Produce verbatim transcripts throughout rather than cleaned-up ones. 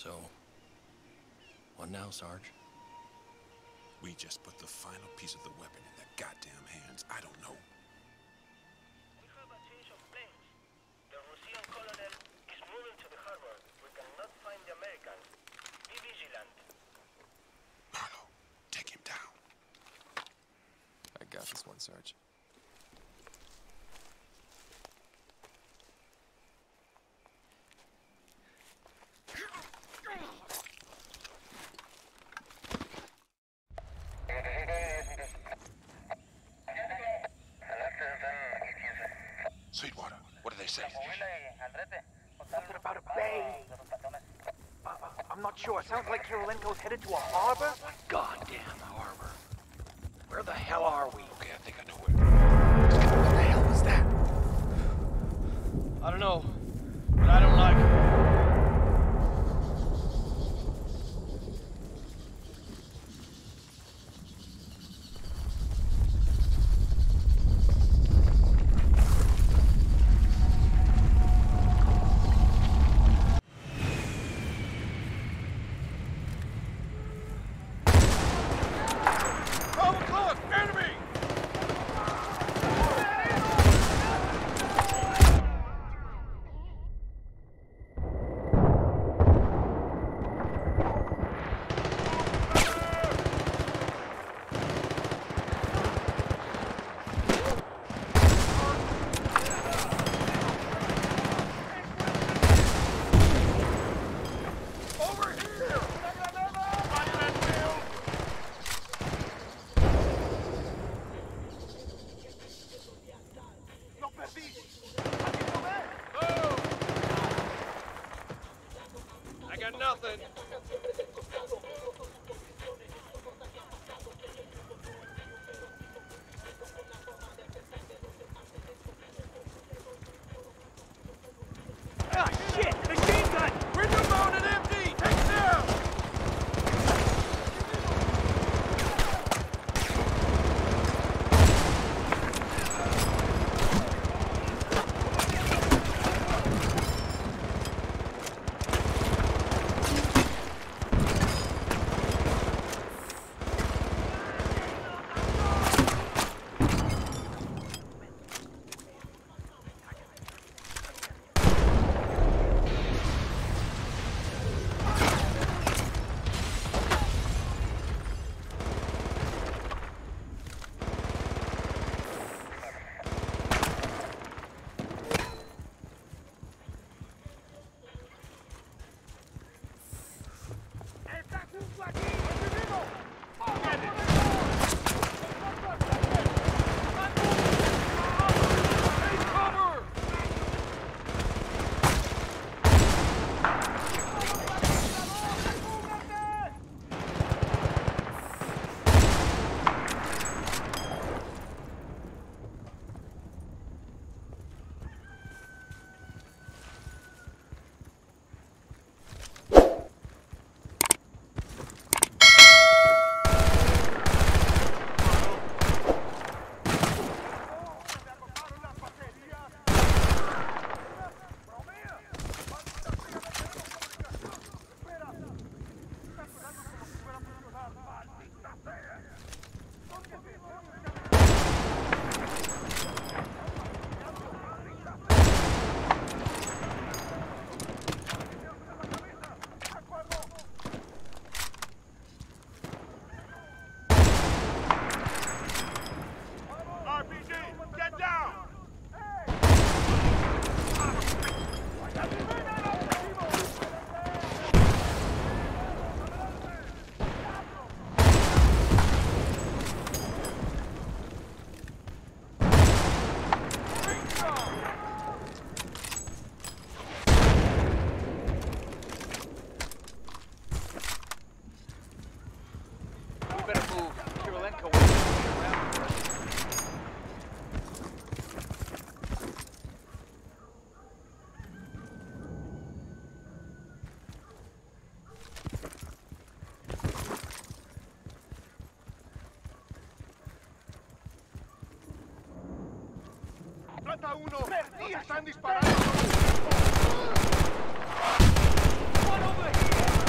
So, what now, Sarge? We just put the final piece of the weapon in their goddamn hands. I don't know. We have a change of plans. The Russian colonel is moving to the harbor. We cannot find the Americans. Be vigilant. Marlo, take him down. I got this one, Sarge. Sweetwater, what do they say? Something about a bay. Uh, I'm not sure. Sounds like Kirilenko's headed to a harbor. Goddamn harbor. Where the hell are we? Okay, I think I know where. What the hell is that? I don't know, but I don't like it. I got nothing. Ah, shit! Machine gun! Window mounted empty! Take it down! ¡Mata uno! ¡Están disparando! ¡One over here!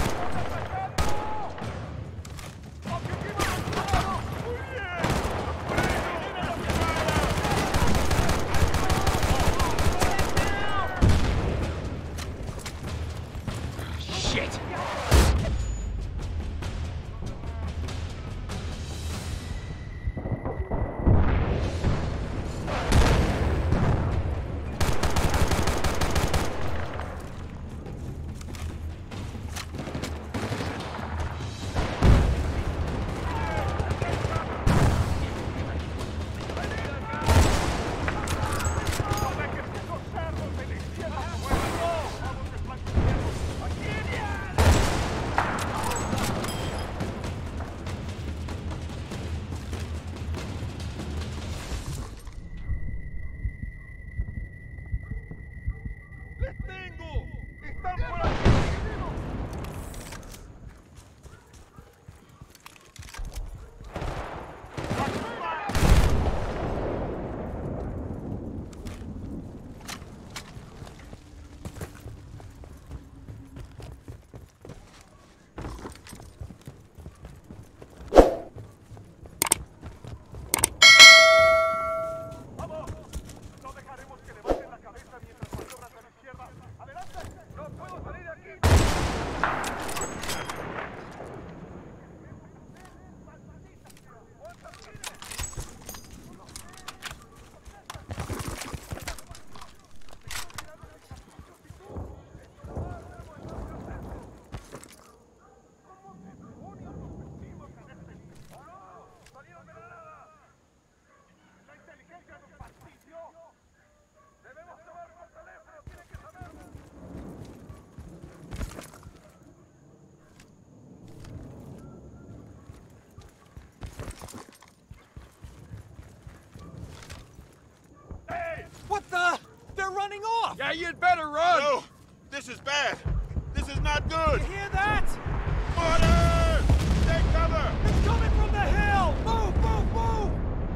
off! Yeah, you'd better run! No! This is bad! This is not good! You hear that? Mortar! Take cover! It's coming from the hill! Move, move, move!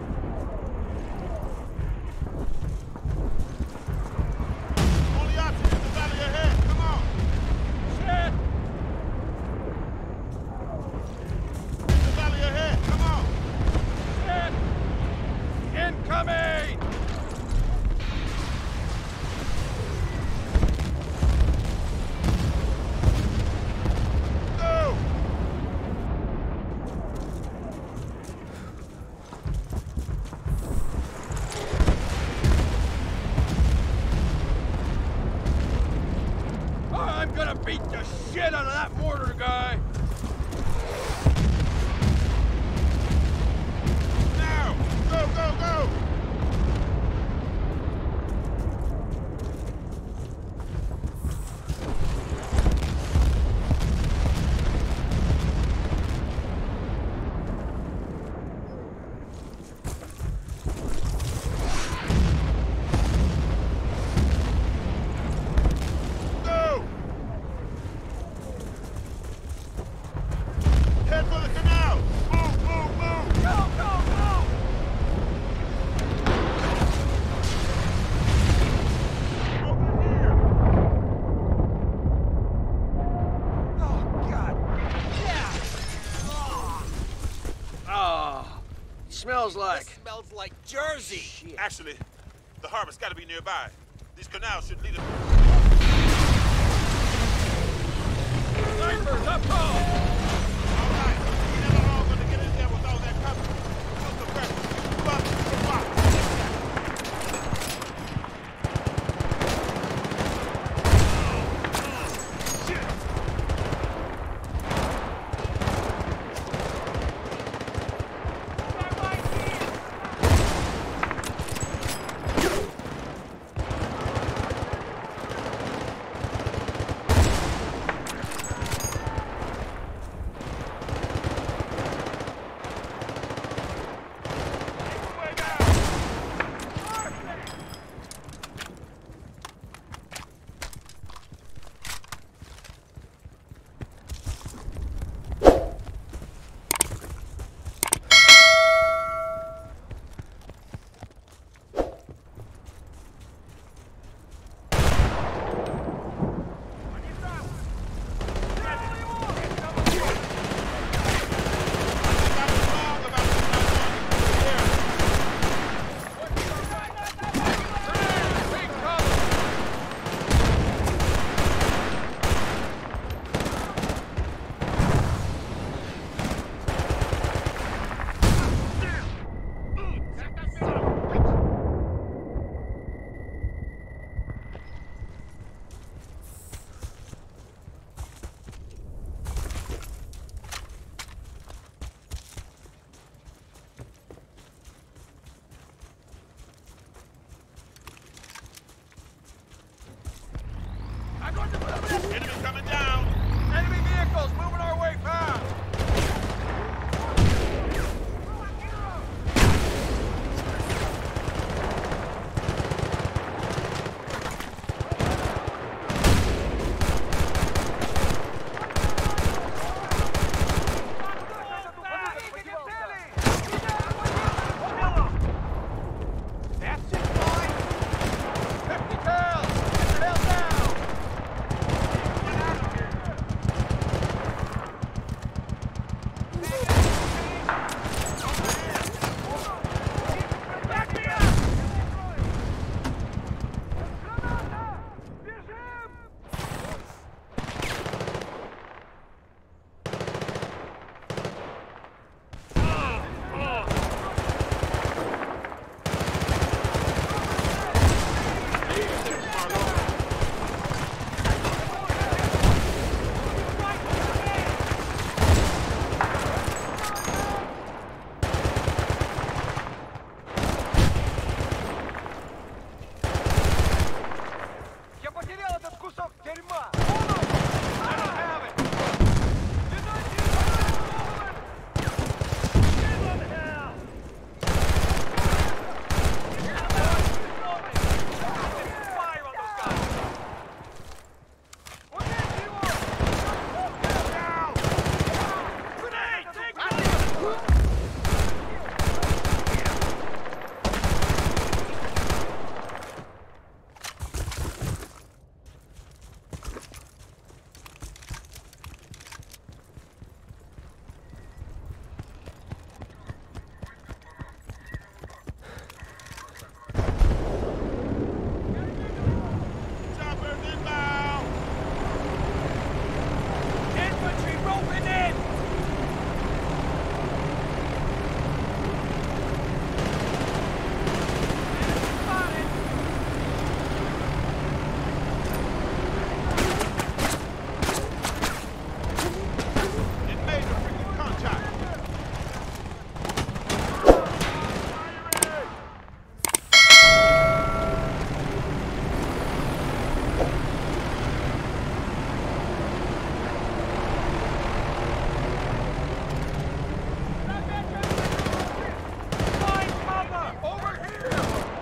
Only option is the valley ahead! Come on! Shit! The valley ahead! Come on! Shit! Incoming! Go! I'm gonna beat the shit out of that mortar guy! Now! Go, go, go! Go! Head for the canal! Move, move, move! Go, go, go! Over here! Oh, God! Yeah! Ah, smells like. Smells like Jersey! Actually, the harbor's gotta be nearby. These canals should lead us. Snipers up top! All right, we're never all gonna get in there with all that cover. Put the pressure. But the box.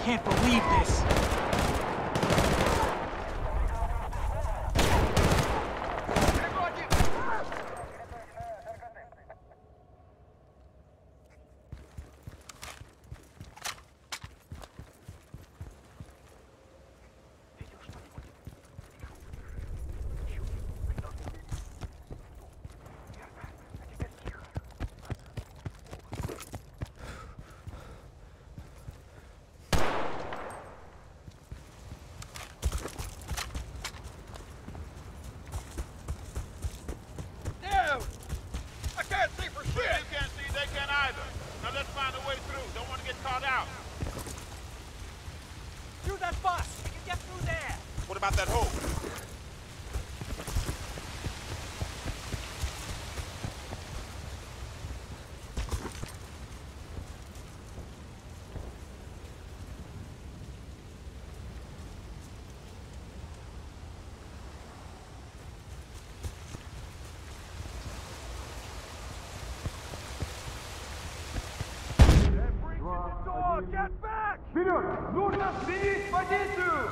can't believe this. What about that hole? Get back! Вперед! Нужно сменить позицию!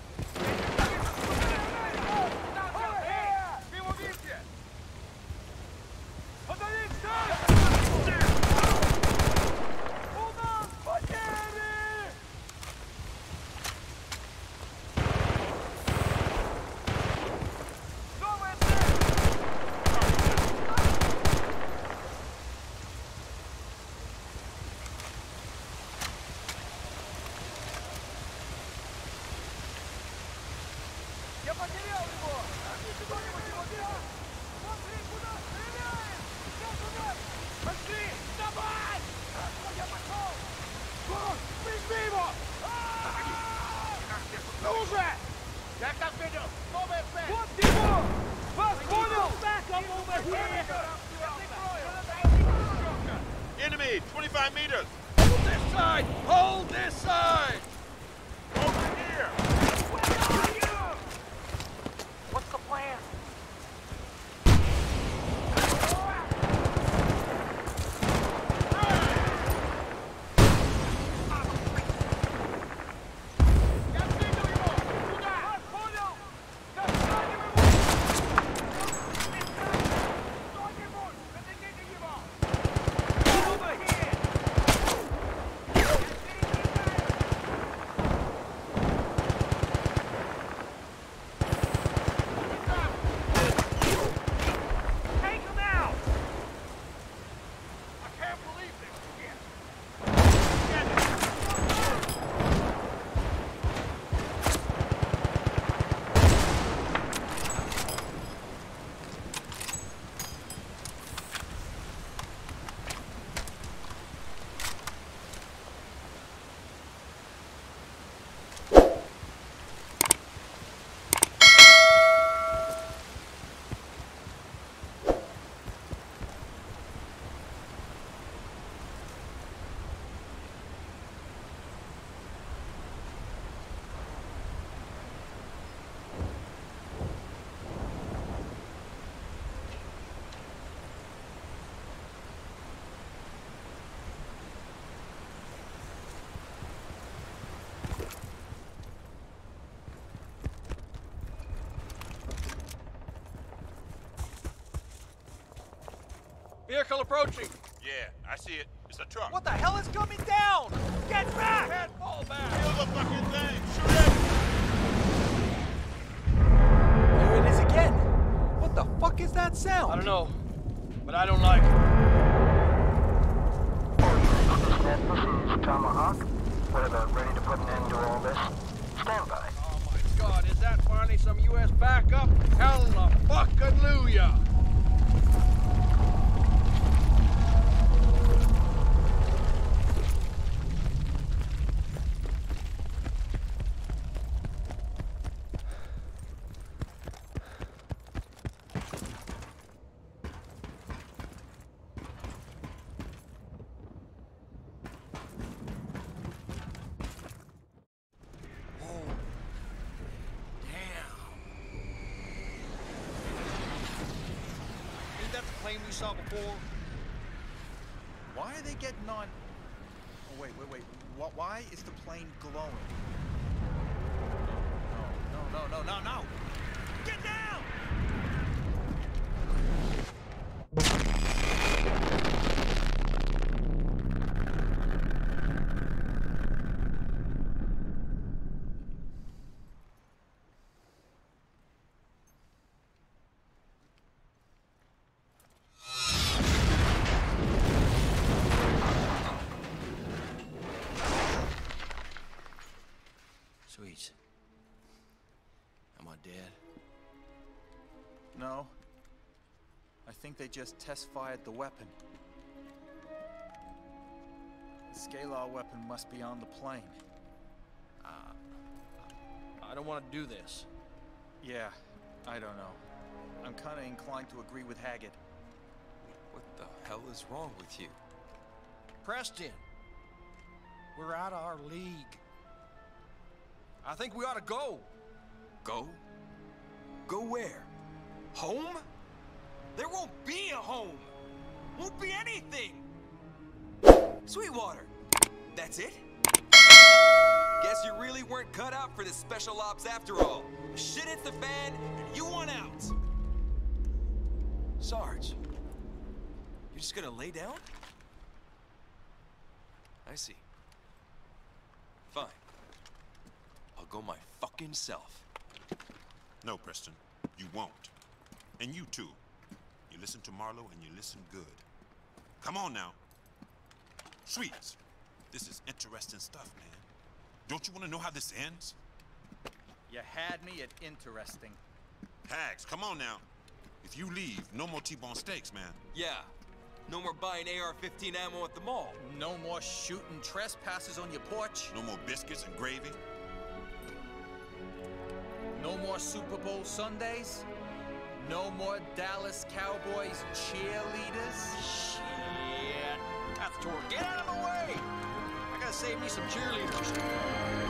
Я потерял его! Кто-нибудь его видел? Смотри, куда стреляет! Сейчас туда! Пошли! Давай! Я пошел! Гуру, прижми его! Ну уже! Я как видел! Новая цель! Вот его! Вас понял! Enemy, twenty-five meters! Hold this side! Hold this side! Over here! What's the plan? Vehicle approaching! Yeah, I see it. It's a truck. What the hell is coming down? Get back! Head, fall back! Kill the fucking thing! Shoot it! There it is again! What the fuck is that sound? I don't know, but I don't like it. This is Tomahawk. We're about ready to put an end to all this. Stand by. Oh my god, is that finally some U S backup? Hallelujah! Plane we saw before. Why are they getting on? Oh wait, wait, wait. Wh why is the plane glowing? No, no, no, no, no, no! Get down! Sweet. Am I dead? No. I think they just test-fired the weapon. The Scalar weapon must be on the plane. Uh, I don't want to do this. Yeah, I don't know. I'm kinda inclined to agree with Haggett. What the hell is wrong with you? Preston, we're out of our league. I think we ought to go. Go? Go where? Home? There won't be a home! Won't be anything! Sweetwater! That's it? Guess you really weren't cut out for this special ops after all. Shit hits the fan, and you want out! Sarge, you're just gonna lay down? I see. Fine. I'll go my fucking self. No, Preston, you won't. And you too. You listen to Marlowe and you listen good. Come on now. Sweets, this is interesting stuff, man. Don't you want to know how this ends? You had me at interesting. Hags, come on now. If you leave, no more T-bone steaks, man. Yeah. No more buying A R fifteen ammo at the mall. No more shooting trespassers on your porch. No more biscuits and gravy. No more Super Bowl Sundays. No more Dallas Cowboys cheerleaders. Shit. That's Tor. Get out of the way! I gotta save me some cheerleaders.